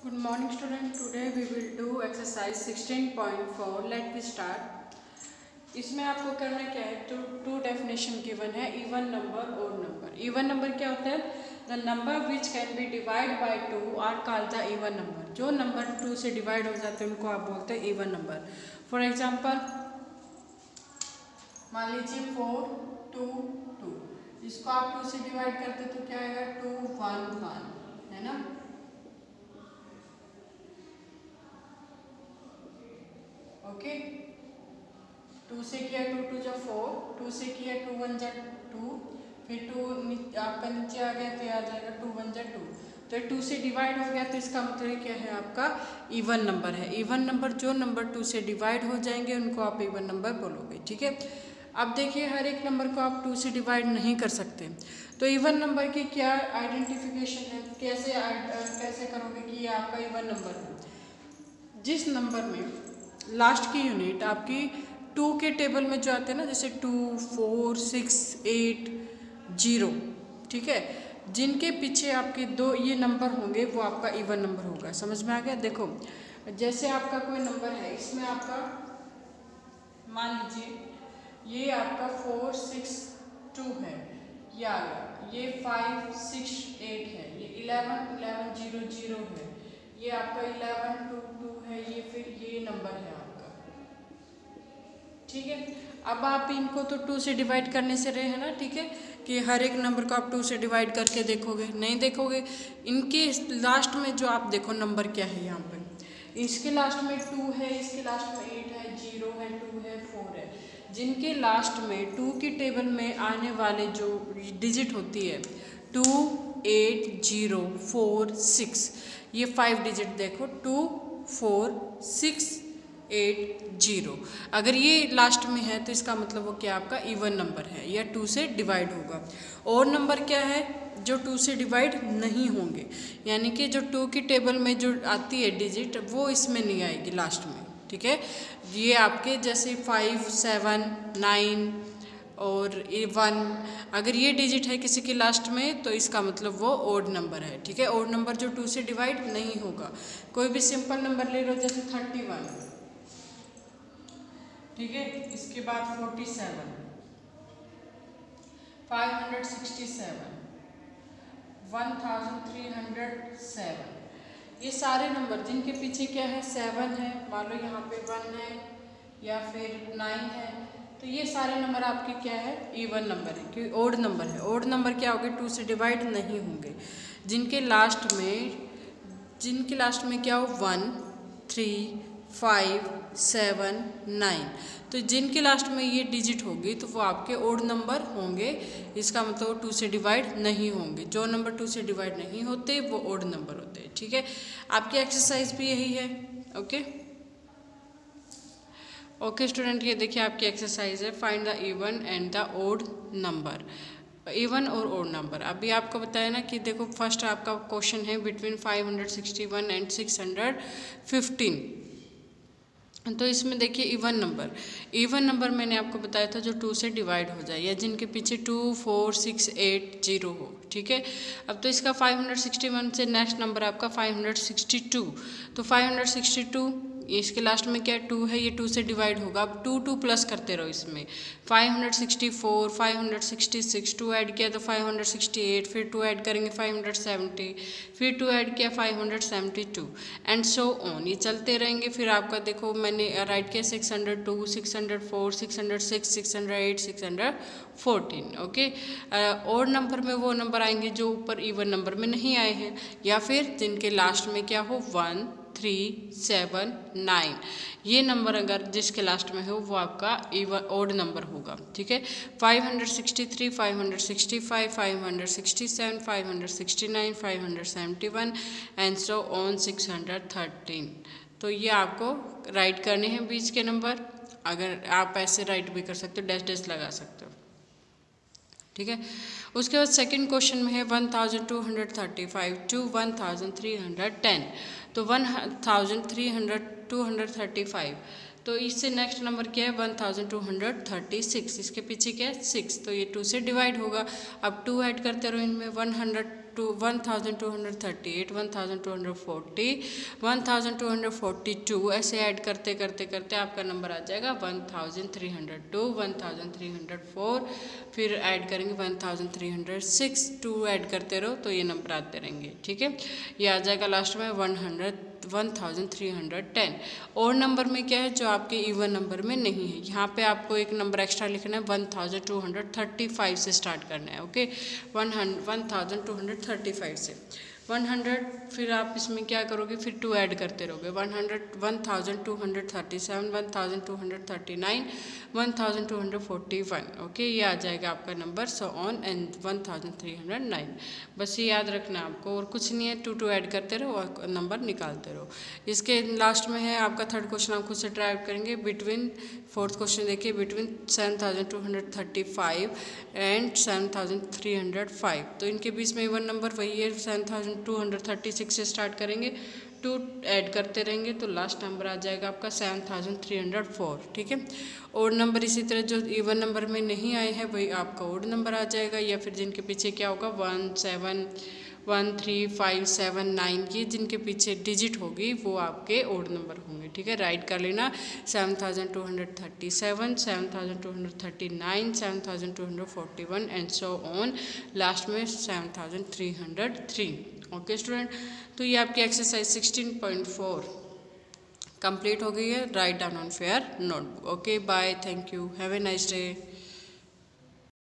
Good morning student. Today we will do exercise 16.4. Let me start. इसमें आपको करना क्या है, तो टू डेफिनेशन गिवन है, इवन नंबर और नंबर। इवन नंबर क्या होता है? The number which can be divide by two are called the even number. जो नंबर टू से डिवाइड हो जाते हैं उनको आप बोलते हैं इवन नंबर। फॉर एग्जाम्पल मान लीजिए 4 2 2, इसको आप 2 से डिवाइड करते तो क्या आएगा? 2 1 1, है ना। ओके, 2 से किया 2 2 जा 4, 2 से किया 2 1 जा 2, फिर 2 आपका नीचे आ गया तो आ जाएगा 2 1 जा 2। तो 2 से डिवाइड हो गया तो इसका मतलब क्या है? आपका इवन नंबर है। इवन नंबर जो नंबर 2 से डिवाइड हो जाएंगे उनको आप इवन नंबर बोलोगे, ठीक है। अब देखिए हर एक नंबर को आप 2 से डिवाइड नहीं कर सकते, तो इवन नंबर की क्या आइडेंटिफिकेशन है, कैसे करोगे कि ये आपका इवन नंबर है? जिस नंबर में लास्ट की यूनिट आपकी 2 के टेबल में जो आते हैं ना, जैसे 2 4 6 8 0, ठीक है, जिनके पीछे आपके 2 ये नंबर होंगे वो आपका इवन नंबर होगा। समझ में आ गया? देखो जैसे आपका कोई नंबर है, इसमें आपका मान लीजिए ये आपका 4 6 2 है, ये आ गया, ये 5 6 8 है, ये 11 11 0 0 है, ये आपका 11 2 2 है, ये फिर ये नंबर है आपका, ठीक है। अब आप इनको तो 2 से डिवाइड करने से रहे हैं ना, ठीक है, कि हर एक नंबर को आप 2 से डिवाइड करके देखोगे, नहीं देखोगे। इनके लास्ट में जो आप देखो नंबर क्या है यहाँ पे, इसके लास्ट में 2 है, इसके लास्ट में 8 है, 0 है, 2 है, 4 है। जिनके लास्ट में 2 की टेबल में आने वाले जो डिजिट होती है 2 8 0 4 6, ये 5 डिजिट देखो 2 4 6 8 0, अगर ये लास्ट में है तो इसका मतलब वो क्या आपका इवन नंबर है या 2 से डिवाइड होगा। और नंबर क्या है? जो 2 से डिवाइड नहीं होंगे, यानी कि जो 2 की टेबल में जो आती है डिजिट वो इसमें नहीं आएगी लास्ट में, ठीक है। ये आपके जैसे 5 7 9 और 1, अगर ये डिजिट है किसी के लास्ट में तो इसका मतलब वो ओड नंबर है, ठीक है। ओड नंबर जो 2 से डिवाइड नहीं होगा। कोई भी सिंपल नंबर ले लो, जैसे 31, ठीक है, इसके बाद 47 567 1307, ये सारे नंबर जिनके पीछे क्या है 7 है, मान लो यहाँ पे 1 है या फिर 9 है, तो ये सारे नंबर आपके क्या है? इवन नंबर है, क्योंकि ओड नंबर है। ओड नंबर क्या होंगे? 2 से डिवाइड नहीं होंगे। जिनके लास्ट में क्या हो? 1 3 5 7 9, तो जिनके लास्ट में ये डिजिट होगी तो वो आपके ओड नंबर होंगे। इसका मतलब 2 से डिवाइड नहीं होंगे। जो नंबर 2 से डिवाइड नहीं होते वो ओड नंबर होते हैं, ठीक है। आपकी एक्सरसाइज भी यही है। ओके स्टूडेंट, ये देखिए आपकी एक्सरसाइज है, find the even and the odd number. Even और ओड नंबर अभी आपको बताया ना कि देखो फर्स्ट आपका क्वेश्चन है बिटवीन 561 एंड 615, तो इसमें देखिए इवन नंबर मैंने आपको बताया था जो 2 से डिवाइड हो जाए या जिनके पीछे 2 4 6 8 0 हो, ठीक है। अब तो इसका 561 से नेक्स्ट नंबर आपका 562, तो 562 इसके लास्ट में क्या 2 है, ये 2 से डिवाइड होगा। अब 2 2 प्लस करते रहो इसमें, 564 566, 2 ऐड किया तो 568, फिर 2 ऐड करेंगे 570, फिर 2 ऐड किया 572 एंड सो ऑन, ये चलते रहेंगे। फिर आपका देखो मैंने राइट किया 602 604 606 608 614, ओके। और नंबर में वो नंबर आएंगे जो ऊपर इवन नंबर में नहीं आए हैं, या फिर जिनके लास्ट में क्या हो 1 3 7 9, ये नंबर अगर जिसके लास्ट में हो वो आपका इवन ओड नंबर होगा, ठीक है। 563 565 567 569 571 एंड सो ऑन 613, तो ये आपको राइट करने हैं बीच के नंबर। अगर आप ऐसे राइट भी कर सकते हो, डैश डैश लगा सकते हो, ठीक है। उसके बाद सेकंड क्वेश्चन में है 1235 टू 1310, तो 235, तो इससे नेक्स्ट नंबर क्या है 1236, इसके पीछे क्या है 6, तो ये 2 से डिवाइड होगा। अब 2 ऐड करते रहो इनमें, 1238, 1240, 1242, ऐसे ऐड करते करते करते आपका नंबर आ जाएगा 1302, 1304, फिर ऐड करेंगे 1306, 2 ऐड करते रहो तो ये नंबर आते रहेंगे। ठीक है, ये आ जाएगा लास्ट में 1310। और नंबर में क्या है, जो आपके इवन नंबर में नहीं है, यहाँ पे आपको एक नंबर एक्स्ट्रा लिखना है, 1235 से स्टार्ट करना है। ओके, 1235 से 100, फिर आप इसमें क्या करोगे, फिर 2 ऐड करते रहोगे, 1237, 1239, 1241। ओके, ये आ जाएगा आपका नंबर, सो ऑन एंड 1309। बस ये याद रखना आपको, और कुछ नहीं है, 2 ऐड करते रहो और नंबर निकालते रहो। इसके लास्ट में है आपका थर्ड क्वेश्चन, आप खुद से ट्राई आउट करेंगे। बिटवीन, फोर्थ क्वेश्चन देखिए, बिटवीन 7235 एंड 7305, तो इनके बीच में इवन नंबर वही है, 7236 से स्टार्ट करेंगे, 2 ऐड करते रहेंगे तो लास्ट नंबर आ जाएगा आपका 7304। ठीक है, और नंबर इसी तरह जो इवन नंबर में नहीं आए हैं वही आपका ओड नंबर आ जाएगा, या फिर जिनके पीछे क्या होगा 1 7 1 3 5 7 9 की जिनके पीछे डिजिट होगी वो आपके ओड नंबर होंगे। ठीक है, राइट कर लेना, 7237, 7239, 7241 एंड सो ऑन, लास्ट में 7303। ओके स्टूडेंट, तो ये आपकी एक्सरसाइज 16.4 कंप्लीट हो गई है। Write down on fair notebook. Okay, bye, thank you, have a nice day.